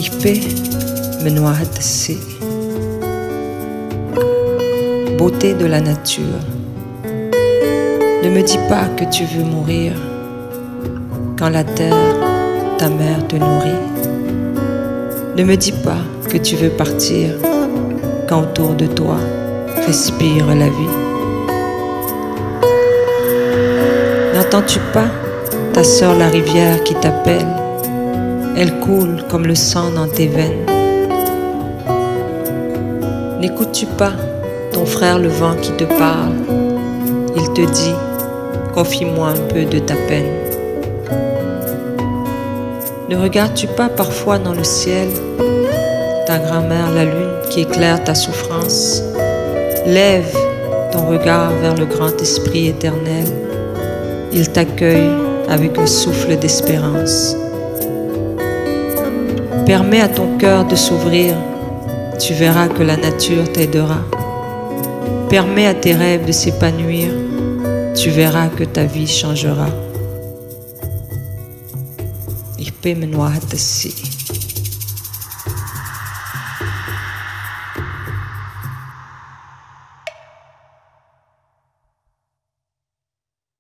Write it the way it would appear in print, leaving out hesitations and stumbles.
Ich bin Menoahatasi. Beauté de la nature. Ne me dis pas que tu veux mourir quand la terre, ta mère, te nourrit. Ne me dis pas que tu veux partir quand autour de toi respire la vie. N'entends-tu pas ta sœur la rivière qui t'appelle? Elle coule comme le sang dans tes veines. N'écoutes-tu pas ton frère le vent qui te parle? Il te dit, confie-moi un peu de ta peine. Ne regardes-tu pas parfois dans le ciel ta grand-mère la lune qui éclaire ta souffrance? Lève ton regard vers le grand esprit éternel. Il t'accueille avec un souffle d'espérance. Permets à ton cœur de s'ouvrir, tu verras que la nature t'aidera. Permets à tes rêves de s'épanouir, tu verras que ta vie changera. Ich bin Menoahatasi.